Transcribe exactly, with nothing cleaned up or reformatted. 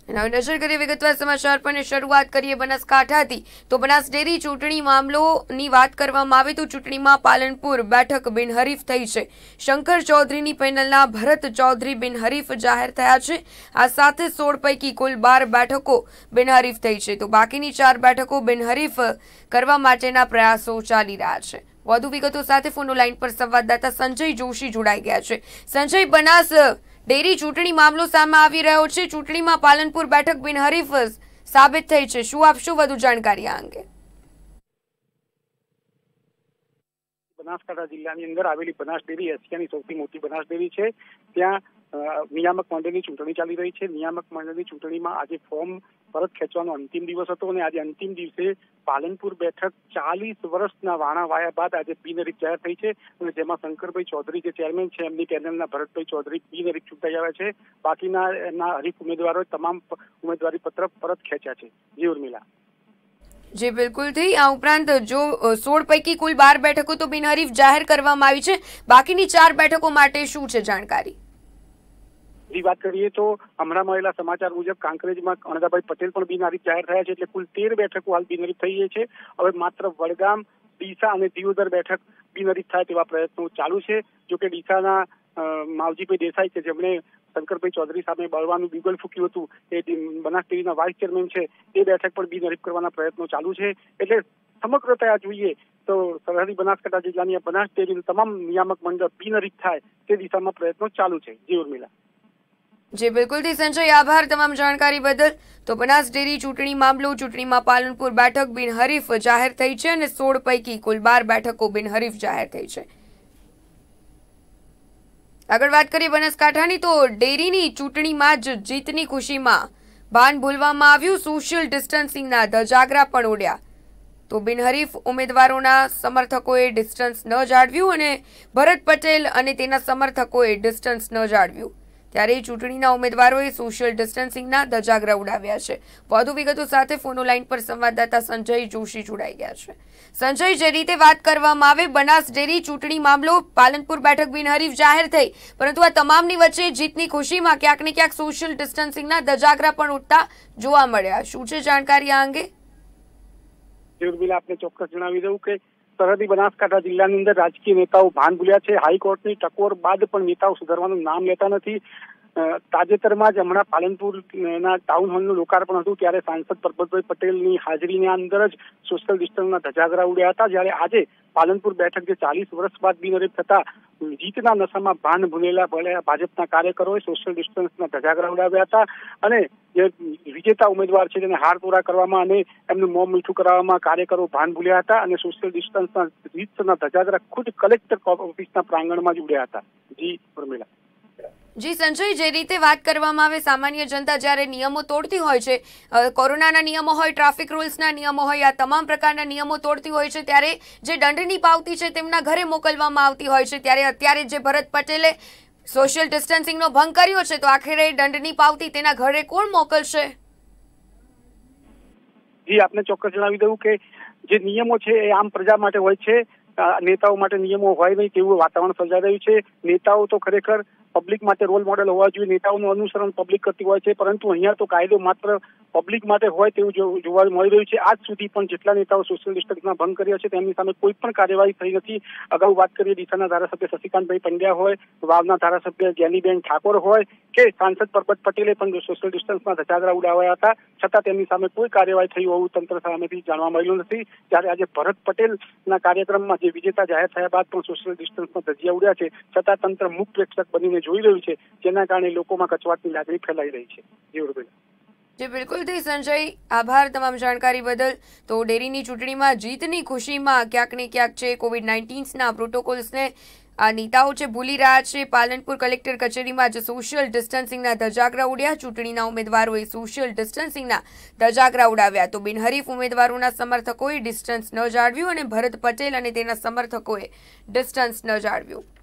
નજર કરીએ વિગતવાર સમાચાર પર શરૂઆત કરીએ બનાસકાંઠાથી તો બનાસ ડેરી ચૂંટણી મામલોની વાત કરવામાં આવે તો ચૂંટણીમાં પાલનપુર બેઠક બિનહરીફ થઈ છે। શંકર ચૌધરીની પેનલના ભરત ચૌધરી બિનહરીફ જાહેર થયા છે। આ સાથે સોળ પૈકી કુલ બાર બેઠકો બિનહરીફ થઈ છે તો બાકીની ચાર બેઠકો બિનહરીફ કરવા માટેના પ્રયાસો ચાલી રહ્યા છે। વધુ વિગતો સાથે ફોન લાઈન પર સંવાદદાતા સંજય જોશી જોડાઈ ગયા છે। સંજય, બનાસ ડેરી ચૂંટણી મામલો સામે આવી રહ્યો છે। ચૂંટણીમાં પાલનપુર બેઠક બિનહરીફ સાબિત થઈ છે, શું આપશો વધુ જાણકારી આ અંગે? બનાસકાંઠા જિલ્લાની અંદર આવેલી બનાસ ડેરી એશિયાની સૌથી મોટી બનાસ ડેરી છે। ત્યાં નિયામક મંડળની ચૂંટણી ચાલી રહી છે। નિયામક મંડળની ચૂંટણીમાં આજે ફોર્મ પરત ખેંચવાનો અંતિમ દિવસ હતો અને આજે અંતિમ દિવસે પાલનપુર બેઠક ચાલીસ વર્ષના વાણા વાયા બાદ આજે બિનહરીફ જાહેર થઈ છે અને જેમાં શંકરભાઈ ચૌધરી જે ચેરમેન છે એમની પેનલના ભરતભાઈ ચૌધરી બિનહરીફ ચૂંટાઈ આવ્યા છે। બાકીના એમના હરીફ ઉમેદવારોએ તમામ ઉમેદવારી પત્ર પરત ખેંચ્યા છે। જી ઉર્મિલા। जी बिल्कुल थी। आ उपरांत जो सोળ पैकी कुल बार बैठकों तो बिनहरीफ जाहिर करवामां आवी छे, बाकीनी चार बैठकों माटे शुं छे जानकारी? जी बात करिए तो हमણાં મળેલા સમાચાર મુજબ કાંકરેજમાં અણદાભાઈ પટેલ પણ બિનહરીફ જાહેર થયા છે, એટલે કુલ તેર બેઠકો હાલ બિનહરીફ થઈ છે। હવે માત્ર વડગામ, ડીસા અને દિયોદર બેઠક બિનહરીફ થાય તેવા પ્રયત્નો ચાલુ છે। જો કે ડીસાના માવજીભાઈ દેસાઈ છે જેમણે શંકરભાઈ ચૌધરી સામે બળવાનું બીગલ ફૂક્યું હતું, એ બનાસ ડેરીના વાઇસ ચેરમેન છે, એ બેઠક પણ બિનહરીફ કરવાના પ્રયત્નો ચાલુ છે। એટલે સમગ્રતા જોઈએ તો સરહદી બનાસકાંઠા જિલ્લાની બનાસ ડેરીનું તમામ નિયામક મંડળ બિનહરીફ થાય તે દિશામાં પ્રયત્નો ચાલુ છે। જી ઉર્મિલા। जी बिल्कुल थी संजय, आभार तमाम जानकारी बदल। तो बनास डेरी चूंटणी मामलो चूंटणीमां पालनपुर बैठक बिनहरीफ जाहिर थई छे अने सोળ पैकी कुल बार बैठको बिनहरीफ जाहिर थई छे। આગળ વાત કરીએ બનાસકાંઠાની તો ડેરીની ચૂંટણીમાં જ જીતની ખુશીમાં ભાન ભૂલવામાં આવ્યું। સોશિયલ ડિસ્ટન્સિંગના ધજાગરા પણ ઉડ્યા તો બિનહરીફ ઉમેદવારોના સમર્થકોએ ડિસ્ટન્સ ન જાળવ્યું અને ભરત પટેલ અને તેના સમર્થકોએ ડિસ્ટન્સ ન જાળવ્યું, ત્યારે ચૂંટણીના ઉમેદવારોએ સોશિયલ ડિસ્ટન્સિંગના ધજાગરા ઉડાવ્યા છે। વધુ વિગતો સાથે ફોનો લાઈન પર સંવાદદાતા સંજય જોશી જોડાઈ ગયા છે। સંજય, જે રીતે વાત કરવામાં આવે બનાસ ડેરી ચૂંટણી મામલો પાલનપુર બેઠક બિનહરીફ જાહેર થઈ, પરંતુ આ તમામની વચ્ચે જીતની ખુશીમાં ક્યાંક ને ક્યાંક સોશિયલ ડિસ્ટન્સિંગના ધજાગરા પણ ઉડતા જોવા મળ્યા। શું છે જાણકારી આ અંગે? આપને ચોક્કસ જણાવી દઉં કે સરહદી બનાસકાંઠા જિલ્લાની અંદર રાજકીય નેતાઓ ભાન ભૂલ્યા છે। હાઈકોર્ટની ટકોર બાદ પણ નેતાઓ સુધારવાનું નામ લેતા નથી। તાજેતરમાં જ હમણાં પાલનપુરના ટાઉન હોલનું લોકાર્પણ હતું ત્યારે સાંસદ પરબતભાઈ પટેલની હાજરીની અંદર જ સોશિયલ ડિસ્ટન્સના ધજાગરા ઉડ્યા હતા, જ્યારે આજે પાલનપુર બેઠક જે ચાલીસ વર્ષ બાદ બિનહરીફ થતા જીતના નશામાં ભાન ભૂલેલા ભાજપના કાર્યકરોએ સોશિયલ ડિસ્ટન્સના ધજાગરા ઉડાવ્યા હતા અને જે વિજેતા ઉમેદવાર છે તેને હાર તોરા કરવામાં અને એમનું મોં મીઠું કરાવવામાં કાર્યકરો ભાન ભૂલ્યા હતા અને સોશિયલ ડિસ્ટન્સના જીતના ધજાગરા ખુદ કલેક્ટર ઓફિસના પ્રાંગણમાં જ ઉડ્યા હતા। જી ઉર્મિલા। જી સંજય, જે રીતે વાત કરવામાં આવે સામાન્ય જનતા જ્યારે નિયમો તોડતી હોય છે, કોરોનાના નિયમો હોય, ટ્રાફિક રૂલ્સના નિયમો હોય, આ તમામ પ્રકારના નિયમો તોડતી હોય છે ત્યારે જે દંડની પાવતી છે તેમના ઘરે મોકલવામાં આવતી હોય છે, ત્યારે અત્યારે જે ભરત પટેલે સોશિયલ ડિસ્ટન્સિંગનો ભંગ કર્યો છે તો આખરે દંડની પાવતી તેના ઘરે કોણ મોકલશે? જી આપને ચોક્કસ જણાવી દઉં કે જે નિયમો છે એ આમ પ્રજા માટે હોય છે, નેતાઓ માટે નિયમો હોય નહીં તેવું વાતાવરણ સર્જાઈ રહ્યું છે। નેતાઓ તો ખરેખર પબ્લિક માટે રોલ મોડેલ હોવા જોઈએ, નેતાઓનું અનુસરણ પબ્લિક કરતી હોય છે, પરંતુ અહીંયા તો કાયદો માત્ર પબ્લિક માટે હોય તેવું જોવા મળી રહ્યું છે। આજ સુધી પણ જેટલા નેતાઓ સોશિયલ ડિસ્ટન્સના ભંગ કર્યા છે તેમની સામે કોઈ પણ કાર્યવાહી થઈ નથી। અગાઉ વાત કરીએ ડીસાના ધારાસભ્ય શશિકાંતભાઈ પંડ્યા હોય, વાવના ધારાસભ્ય જ્ઞાનીબેન ઠાકોર હોય કે સાંસદ પરબત પટેલે પણ સોશિયલ ડિસ્ટન્સના ધજાગરા ઉડાવ્યા હતા, છતાં તેમની સામે કોઈ કાર્યવાહી થઈ હોવું તંત્ર સામેથી જાણવા મળ્યું નથી। જ્યારે આજે ભરત પટેલના કાર્યક્રમમાં જે વિજેતા જાહેર થયા બાદ પણ સોશિયલ ડિસ્ટન્સના ધજિયા ઉડ્યા છે, છતાં તંત્ર મુખ પ્રેક્ષક બનીને જોઈ રહ્યું છે, જેના કારણે લોકોમાં કચવાટની લાગણી ફેલાઈ રહી છે। જી ઉર્મિલા। जी बिल्कुल थी संजय, आभार तमाम जानकारी बदल। तो डेरीनी चूंटणीमां जीतनी खुशीमां क्यांक ने क्यांक छे कोविड नाइन्टीनना प्रोटोकोल्सने आ नेताओ छे भूली रह्या छे। पालनपुर कलेक्टर कचेरीमां ज सोशियल डिस्टन्सिंगना धजागरा उड्या, चूंटणीना उमेदवारोए सोशियल डिस्टन्सिंगना धजागरा उडाव्या तो बिनहरीफ उमेदवारोना समर्थकोए डिस्टन्स न जाळव्युं अने भरत पटेल अने तेना समर्थकोए डिस्टन्स न जाळव्युं।